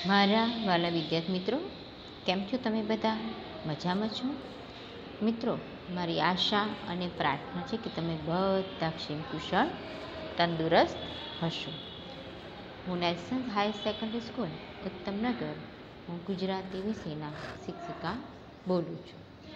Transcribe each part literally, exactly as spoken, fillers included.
મારા વાલા વિદ્યાર્થી મિત્રો, કેમ છો તમે બધા? મજામાં છો? મિત્રો, મારી આશા અને પ્રાર્થના છે કે તમે બધા ક્ષેમ કુશળ તંદુરસ્ત હશો. હું નેશનલ હાયર સેકન્ડરી સ્કૂલ ઉત્તમનગર, હું ગુજરાતી વિષયના શિક્ષિકા બોલું છું.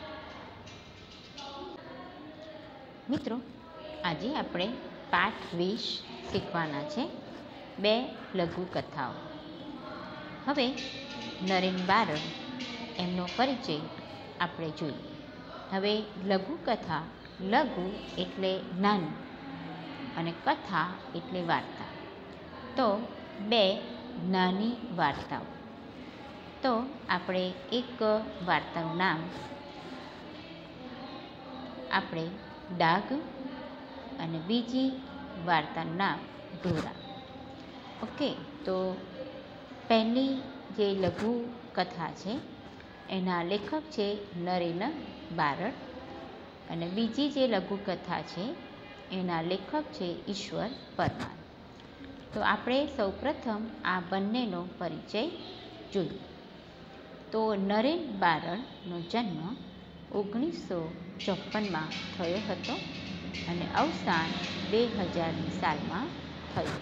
મિત્રો, આજે આપણે પાઠ વીસ શીખવાના છે, બે લઘુકથાઓ. હવે નરેન બારણ એમનો પરિચય આપણે જોઈએ. હવે લઘુકથા, લઘુ એટલે નાનું અને કથા એટલે વાર્તા. તો બે નાની વાર્તાઓ. તો આપણે એક વાર્તાનું નામ આપણે ડાઘ અને બીજી વાર્તાનું નામ ઢોરા. ઓકે, તો પહેલી જે લઘુ કથા છે એના લેખક છે નરેન બારણ અને બીજી જે લઘુકથા છે એના લેખક છે ઈશ્વર પરમાર. તો આપણે સૌપ્રથમ આ બંનેનો પરિચય જોઈએ. તો નરેન બારણનો જન્મ ઓગણીસો ચોપનમાં થયો હતો અને અવસાન બે હજારની સાલમાં થયું.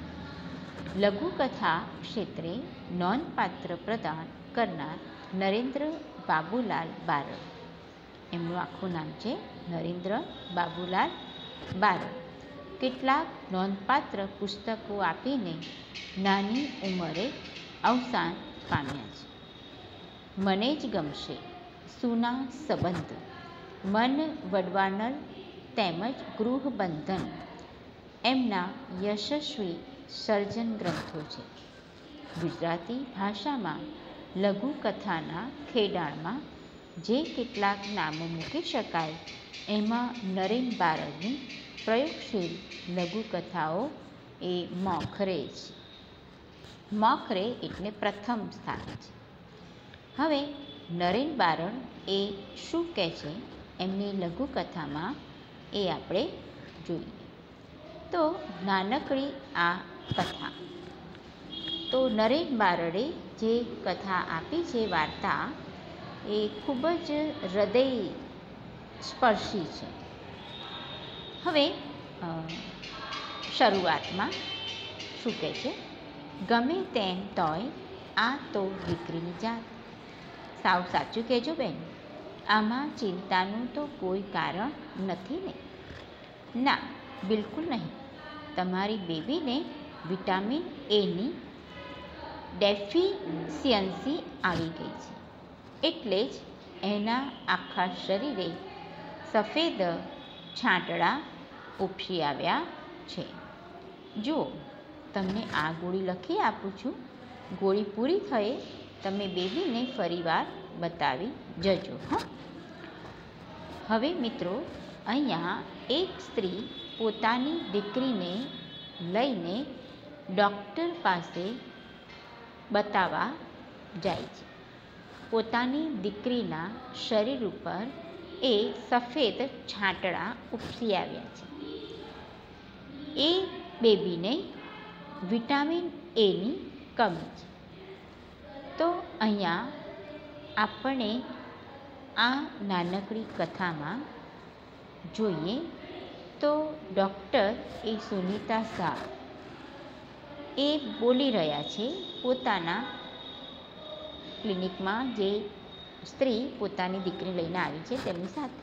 લઘુકથા ક્ષેત્રે નોંધપાત્ર પ્રદાન કરનાર નરેન્દ્ર બાબુલાલ બારણ. એમનું આખું નામ છે નરેન્દ્ર બાબુલાલ બારણ. કેટલાક નોંધપાત્ર પુસ્તકો આપીને નાની ઉંમરે અવસાન પામ્યા છે. મને જ ગમશે, સૂના સંબંધ, મન વડવાનળ તેમજ ગૃહબંધન એમના યશસ્વી સર્જન ગ્રંથો છે. ગુજરાતી ભાષામાં લઘુકથાના ખેડાણમાં જે કેટલાક નામો મૂકી શકાય એમાં નરેન બારણની પ્રયોગશીલ લઘુકથાઓ એ મોખરે છે. મોખરે એટલે પ્રથમ સ્થાને છે. હવે નરેન બારણ એ શું કહે છે એમની લઘુકથામાં એ આપણે જોઈએ. તો નાનકડી આ કથા. તો નરેન બારણે જે કથા આપી છે, વાર્તા, એ ખૂબ જ હૃદય સ્પર્શી છે. હવે શરૂઆતમાં શું કહે છે? ગમે તેમ તોય આ તો દીકરીની જાત. સાવ સાચું કહેજો બેન, આમાં ચિંતાનું તો કોઈ કારણ નથી ને? ના, બિલકુલ નહીં. તમારી બેબીને વિટામિન એની ડેફિશિયન્સી આવી ગઈ છે, એટલે જ એના આખા શરીરે સફેદ છાંટડા ઉપસી આવ્યા છે. જો તમને આ ગોળી લખી આપું છું. ગોળી પૂરી થયે તમે બેબીને ફરીવાર બતાવી જજો. હા, હવે મિત્રો, અહીંયા એક સ્ત્રી પોતાની દીકરીને લઈને ડૉક્ટર પાસે બતાવવા જાય છે. પોતાની દીકરીના શરીર ઉપર એ સફેદ છાંટડા ઉપસી આવ્યા છે. એ બેબીને વિટામિન એની કમી છે. તો અહીંયા આપણે આ નાનકડી કથામાં જોઈએ તો ડૉક્ટર એ સુનિતા શાહ એ બોલી રહ્યા છે પોતાના ક્લિનિકમાં જે સ્ત્રી પોતાની દીકરી લઈને આવી છે તેમની સાથે.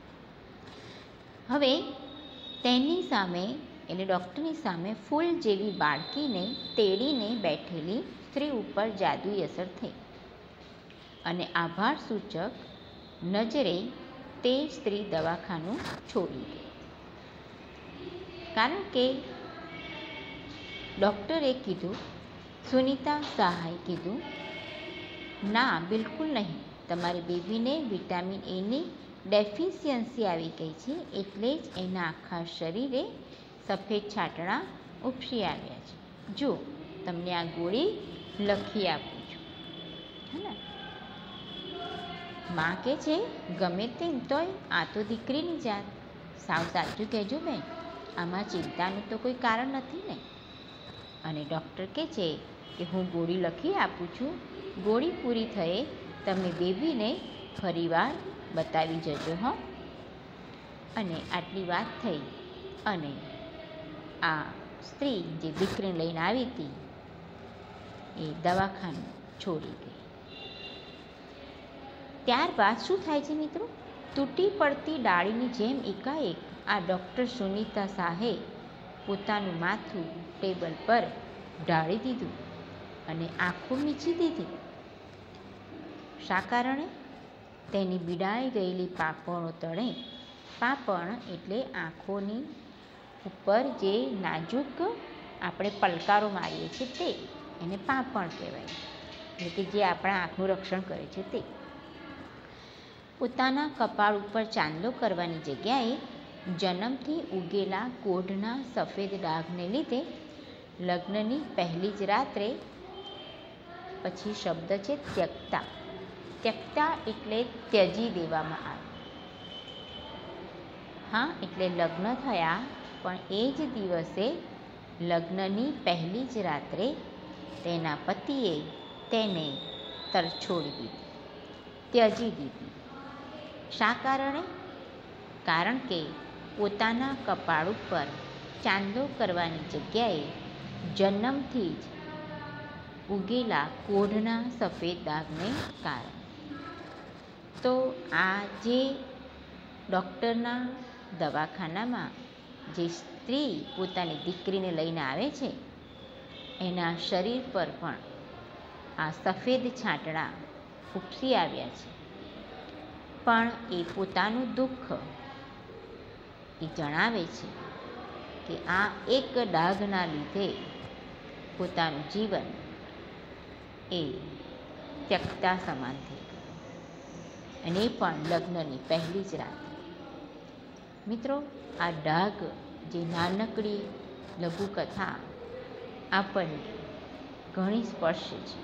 હવે તેની સામે એટલે ડૉક્ટરની સામે ફૂલ જેવી બાળકીને તેડીને બેઠેલી સ્ત્રી ઉપર જાદુઈ અસર થઈ અને આભાર સૂચક નજરે તે સ્ત્રી દવાખાનું છોડી ગઈ. કારણ કે ડૉક્ટરે કીધું, સુનિતા શાહે કીધું, ના, બિલકુલ નહીં. તમારી બેબીને વિટામિન એની ડેફિશિયન્સી આવી ગઈ છે, એટલે જ એના આખા શરીરે સફેદ છાંટડા ઉપસી આવ્યા છે. જો તમને આ ગોળી લખી આપું છું. હે ને? માં કહે છે, ગમે તેમ તોય આ તો દીકરીની જાત. સાવ સાચું કહેજો બેન, આમાં ચિંતાનું તો કોઈ કારણ નથી ને? અને ડૉક્ટર કહે છે, કે હું ગોળી લખી આપું છું, ગોળી પૂરી થયે તમે બેબીને ફરીવાર બતાવી જજો હો. અને આટલી વાત થઈ અને આ સ્ત્રી જે દીકરીને લઈને આવી હતી એ દવાખાનું છોડી ગઈ. ત્યારબાદ શું થાય છે મિત્રો? તૂટી પડતી ડાળીની જેમ એકાએક આ ડૉક્ટર સુનીતા શાહે પોતાનું માથું ટેબલ પર ઢાળી દીધું અને આંખો મીચી દીધી. શા કારણે? તેની બીડાઈ ગયેલી પાંપણો તળે, પાંપણ એટલે આંખોની ઉપર જે નાજુક આપણે પલકારો મારીએ છીએ તે, એને પાંપણ કહેવાય, એટલે કે જે આપણા આંખનું રક્ષણ કરે છે તે. પોતાના કપાળ ઉપર ચાંદલો કરવાની જગ્યાએ જન્મથી ઉગેલા કોઢના સફેદ ડાઘને લીધે લગ્નની પહેલી જ રાત્રે, પછી શબ્દ છે ત્યક્તા. ત્યક્તા એટલે ત્યજી દેવામાં આવે. હા, એટલે લગ્ન થયા પણ એ જ દિવસે લગ્નની પહેલી જ રાત્રે તેના પતિએ તેને તરછોડી દીધી, ત્યજી દીધી. શા કારણે? કારણ કે પોતાના કપાળ ઉપર ચાંદલો કરવાની જગ્યાએ જન્મથી જ ઉગેલા કોઢના સફેદ દાગને કારણે. તો આ જે ડૉક્ટરના દવાખાનામાં જે સ્ત્રી પોતાની દીકરીને લઈને આવે છે એના શરીર પર પણ આ સફેદ છાંટણા ઉપસી આવ્યા છે. પણ એ પોતાનું દુઃખ એ જણાવે છે કે આ એક ડાઘના લીધે પોતાનું જીવન એ ત્યક્તા સમાન થઈ ગયું, અને એ પણ લગ્નની પહેલી જ રાત્રે. મિત્રો, આ ડાઘ જે નાનકડી લઘુકથા આપણને ઘણી સ્પર્શે છે.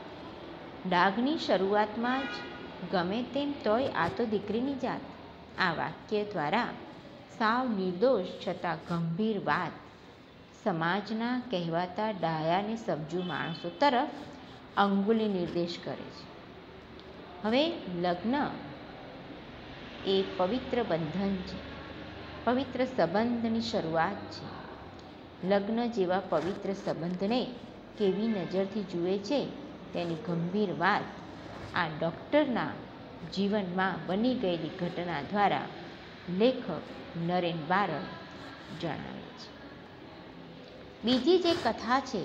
ડાઘની શરૂઆતમાં જ ગમે તેમ તોય આ તો દીકરીની જાત, આ વાક્ય દ્વારા સાવ નિર્દોષ છતાં ગંભીર વાત સમાજના કહેવાતા ડાયા ને સમજુ માણસો તરફ અંગુલી નિર્દેશ કરે છે. હવે લગ્ન એ પવિત્ર બંધન છે, પવિત્ર સંબંધની શરૂઆત છે. લગ્ન જેવા પવિત્ર સંબંધને કેવી નજરથી જુએ છે તેની ગંભીર વાત આ ડૉક્ટરના જીવનમાં બની ગયેલી ઘટના દ્વારા લેખક નરેન બારડ જણાવે છે. બીજી જે કથા છે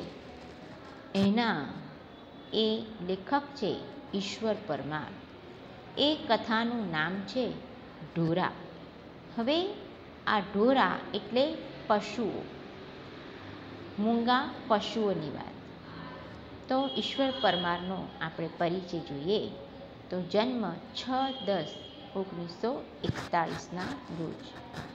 એના એ લેખક છે ઈશ્વર પરમાર. એ કથાનું નામ છે ઢોરા. હવે આ ઢોરા એટલે પશુઓ, મૂંગા પશુઓની વાત. તો ઈશ્વર પરમારનો આપણે પરિચય જોઈએ તો જન્મ છ દસ ઓગણીસો એકતાળીસના રોજ.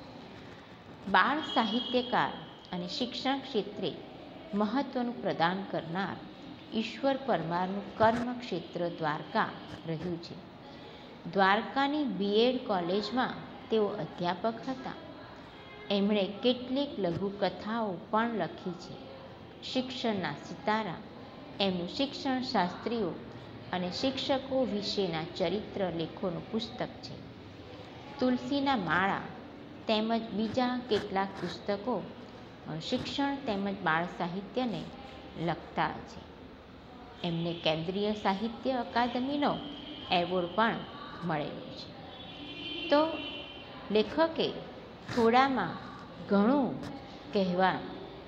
બાળ સાહિત્યકાર અને શિક્ષણ ક્ષેત્રે મહત્ત્વનું પ્રદાન કરનાર ઈશ્વર પરમારનું કર્મક્ષેત્ર દ્વારકા રહ્યું છે. દ્વારકાની બીએડ કોલેજમાં તેઓ અધ્યાપક હતા. એમણે કેટલીક લઘુકથાઓ પણ લખી છે. શિક્ષણના સિતારા એમનું શિક્ષણ શાસ્ત્રીઓ અને શિક્ષકો વિશેના ચરિત્ર લેખોનું પુસ્તક છે. તુલસીના માળા તેમજ બીજા કેટલાક પુસ્તકો શિક્ષણ તેમજ બાળ સાહિત્યને લગતા છે. એમને કેન્દ્રીય સાહિત્ય અકાદમીનો એવોર્ડ પણ મળેલો છે. તો લેખકે થોડામાં ઘણું કહેવા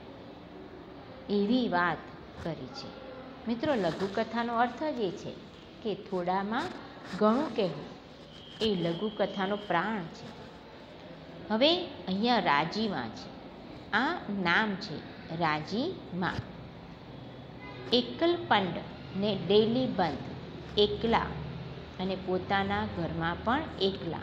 એવી વાત કરી છે. મિત્રો, લઘુકથાનો અર્થ જ એ છે કે થોડામાં ઘણું કહેવું, એ લઘુકથાનો પ્રાણ છે. હવે અહીંયા રાજીમાં છે, આ નામ છે રાજીમાં. એકલપંડ ને ડેલી બંધ, એકલા અને પોતાના ઘરમાં પણ એકલા.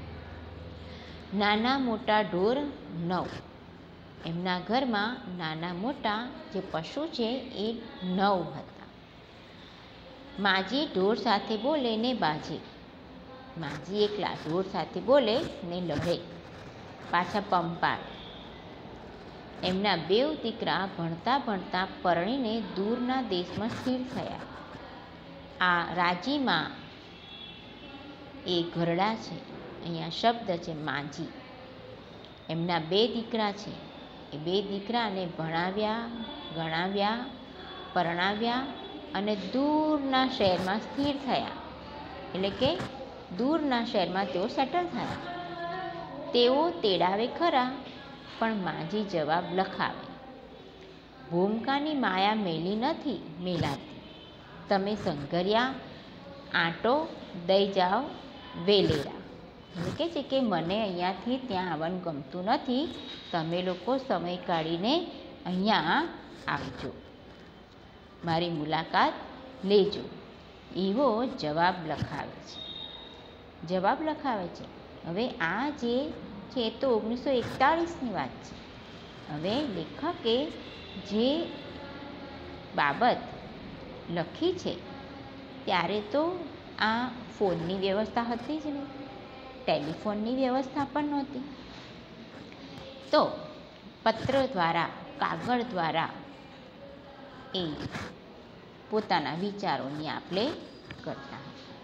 નાના મોટા ઢોર નવ. એમના ઘરમાં નાના મોટા જે પશુ છે એ નવ હતા. માજી ઢોર સાથે બોલે ને બાજે. માજી એકલા ઢોર સાથે બોલે ને લડે, પાછા પંપાડે. એમના બેઉ દીકરા ભણતા ભણતા પરણીને દૂરના દેશમાં સ્થિર થયા. આ રાજીમાં એ ઘરડા છે, અહીંયા શબ્દ છે માજી. એમના બે દીકરા છે, એ બે દીકરાને ભણાવ્યા, ગણાવ્યા, પરણાવ્યા અને દૂરના શહેરમાં સ્થિર થયા. એટલે કે દૂરના શહેરમાં તેઓ સેટલ થયા. તેઓ તેડાવે ખરા, પણ માજી જવાબ લખાવે. ભૂમકાની માયા મેલી નથી મેલાતી, તમે સંઘર્યા આંટો દઈ જાઓ વેલેરા. એટલે કે છે કે મને અહીંયાથી ત્યાં આવવાનું ગમતું નથી, તમે લોકો સમય કાઢીને અહીંયા આવજો, મારી મુલાકાત લેજો, એવો જવાબ લખાવે છે. જવાબ લખાવે છે. હવે આ જે છે તો ઓગણીસો એકતાળીસની વાત છે. હવે લેખકે જે બાબત લખી છે ત્યારે તો આ ફોનની વ્યવસ્થા હતી જ નહીં, ટેલિફોનની વ્યવસ્થા પણ નહોતી. તો પત્ર દ્વારા, કાગળ દ્વારા એ પોતાના વિચારોની આપ-લે કરતા.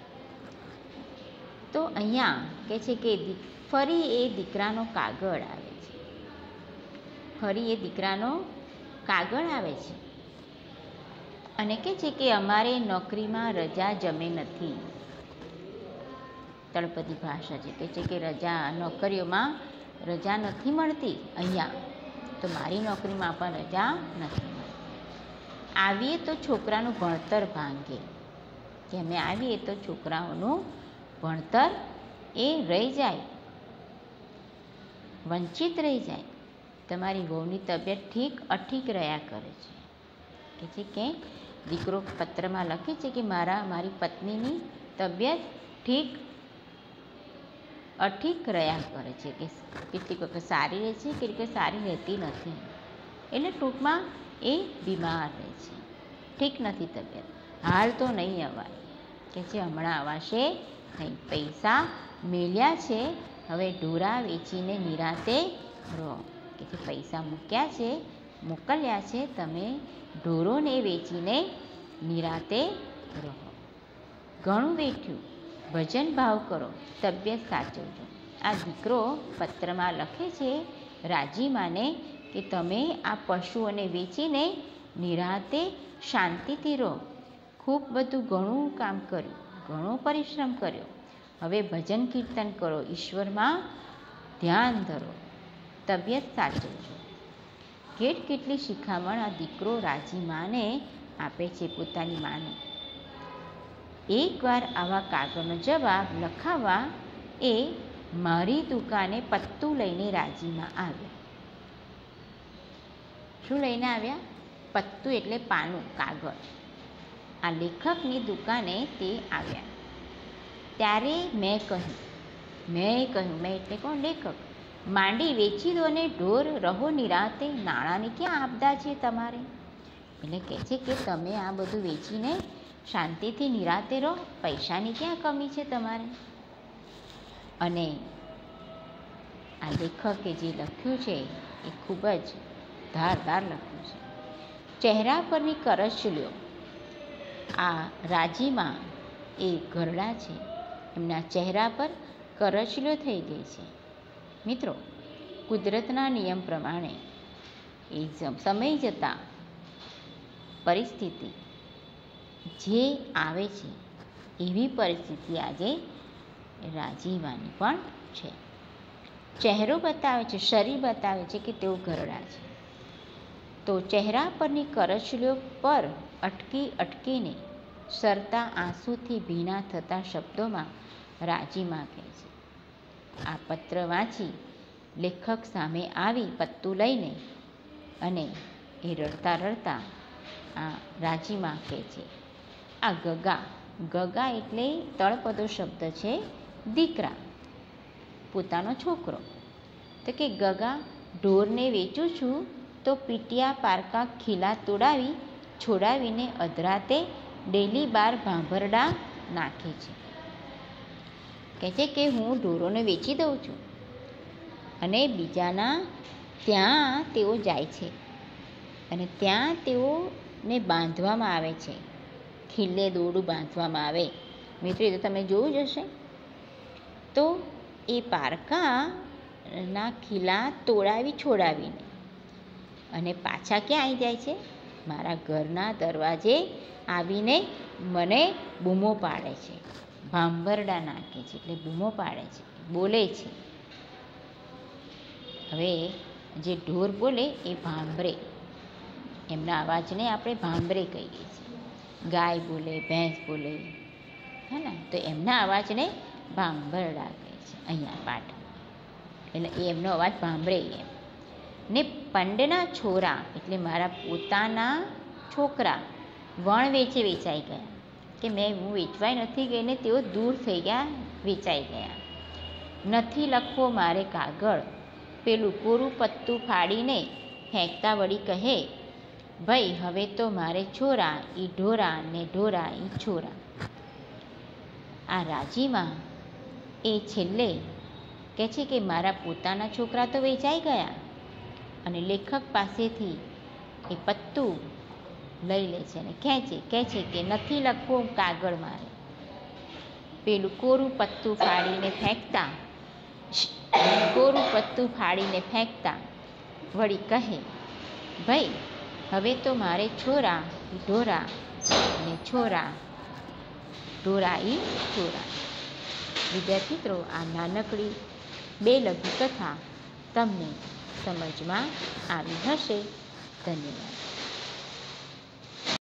તો અહીંયા કહે છે કે ફરી એ દીકરાનો કાગળ આવે છે, ફરી એ દીકરાનો કાગળ આવે છે અને કહે છે કે અમારે નોકરીમાં રજા જમે નથી. તળપદી ભાષા છે, કહે છે કે રજા નોકરીઓમાં રજા નથી મળતી, અહીંયા તો મારી નોકરીમાં પણ રજા નથી મળતી. આવીએ તો છોકરાનું ભણતર ભાંગે, કે અમે આવીએ તો છોકરાઓનું ભણતર એ રહી જાય, વંચિત રહી જાય. તમારી વહુની તબિયત ઠીક અઠીક રહ્યા કરે છે. કે છે કે દીકરો પત્રમાં લખે છે કે મારા મારી પત્નીની તબિયત ઠીક અઠીક રહ્યા કરે છે, કે કેટલીક વખત સારી રહે છે, કેટલીક વખત સારી રહેતી નથી. એટલે ટૂંકમાં એ બીમાર રહે છે, ઠીક નથી તબિયત. હાલ તો નહીં અવાય, કે છે હમણાં અવાશે નહીં, પૈસા મેલ્યા છે, હવે ઢોરા વેચીને નિરાતે રહો. કે છે પૈસા મૂક્યા છે, મોકલ્યા છે, તમે ઢોરોને વેચીને નિરાતે રહો. ઘણું વેઠ્યું, ભજન ભાવ કરો, તબિયત સાચવજો. આ દીકરો પત્રમાં લખે છે રાજીમાને કે તમે આ પશુઓને વેચીને નિરાતે શાંતિથી રહો. ખૂબ બધું ઘણું કામ કર્યું, ઘણો પરિશ્રમ કર્યો, હવે ભજન કીર્તન કરો, ઈશ્વરમાં ધ્યાન ધરો, તબિયત સાચવજો. કેટ કેટલી શિખામણ આ દીકરો રાજી માને આપે છે પોતાની માને. એકવાર આવા કાગળનો જવાબ લખાવવા એ મારી દુકાને પત્તું લઈને રાજીમાં આવ્યા. શું લઈને આવ્યા? પત્તું એટલે પાનું, કાગળ. આ લેખકની દુકાને તે આવ્યા. ત્યારે મેં કહ્યું, મેં કહ્યું, મેં એટલે કોણ? લેખક. માંડી વેચી દો ને ઢોર રહો નિરાતે, નાણાંની ક્યાં આપદા છે તમારે? એટલે કહે છે કે તમે આ બધું વેચીને શાંતિથી નિરાતે રહો, પૈસાની ક્યાં કમી છે તમારે? અને આ લેખકે જે લખ્યું છે એ ખૂબ જ ધારદાર લખ્યું છે. ચહેરા પરની કરચલીઓ, આ રાજીમાં એ ઘરડા છે, એમના ચહેરા પર કરચલીઓ થઈ ગઈ છે. મિત્રો, કુદરતના નિયમ પ્રમાણે એ સમય જતાં પરિસ્થિતિ જે આવે છે એવી પરિસ્થિતિ આજે રાજીવાની પણ છે. ચહેરો બતાવે છે, શરીર બતાવે છે કે તેઓ ઘરડા છે. તો ચહેરા પરની કરચલીઓ પર અટકી અટકીને સરતા આંસુથી ભીના થતા શબ્દોમાં રાજીમાં કહે છે. આ પત્ર વાંચી લેખક સામે આવી પત્તું લઈને અને એ રડતા રડતા આ રાજીમાં કહે છે. આ ગગા, ગગા એટલે તળપદો શબ્દ છે, દીકરા, પોતાનો છોકરો. તો કે ગગા, ઢોરને વેચું છું તો પીટિયા પારકા ખીલા તોડાવી છોડાવીને અધરાતે ડેલી બાર ભાંભરડા નાખે છે. કહે છે કે હું ઢોરોને વેચી દઉં છું અને બીજાના ત્યાં તેઓ જાય છે અને ત્યાં તેઓને બાંધવામાં આવે છે. ખીલે દોરડું બાંધવામાં આવે. મિત્રો, એ તો તમે જોયું જ હશે. તો એ પારકાના ખીલા તોડાવી છોડાવીને અને પાછા ક્યાં આવી જાય છે? મારા ઘરના દરવાજે આવીને મને બૂમો પાડે છે, ભાંભરડા નાખે છે, એટલે બૂમો પાડે છે, બોલે છે. હવે જે ઢોર બોલે એ ભાંભરે, એમના અવાજને આપણે ભાંભરે કહીએ છીએ. ગાય બોલે, ભેંસ બોલે, હે ને, તો એમના અવાજને ભાંભરડા કહે છે અહીંયા પાઠમાં. એટલે એ એમનો અવાજ ભાંભરે એમ. ને પંડના છોરા એટલે મારા પોતાના છોકરા વણ વેચે વેચાઈ ગયા, કે મેં હું વેચવાઈ નથી ગઈ ને તેઓ દૂર થઈ ગયા, વેચાઈ ગયા. નથી લખવો મારે કાગળ, પેલું કોરું પત્તું ફાડીને ફેંકતા વળી કહે, ભાઈ હવે તો મારે છોરા ઈ ઢોરા ને ઢોરા ઈ છોરા. આ રાજીમાં એ છેલ્લે કહે છે કે મારા પોતાના છોકરા તો વેચાઈ ગયા, અને લેખક પાસેથી એ પત્તું લઈ લે છે અને ખેંચે કહે છે કે નથી લખવું કાગળ મારે, પેલું કોરું પત્તું ફાડીને ફેંકતા કોરું પત્તું ફાડીને ફેંકતા વળી કહે, ભાઈ હવે તો મારે છોરા ઈ ઢોરા ને છોરા ઢોરા ઈ છોરા. વિદ્યાર્થી મિત્રો, આ નાનકડી બે લઘુકથા તમને સમજમાં આવી હશે. ધન્યવાદ.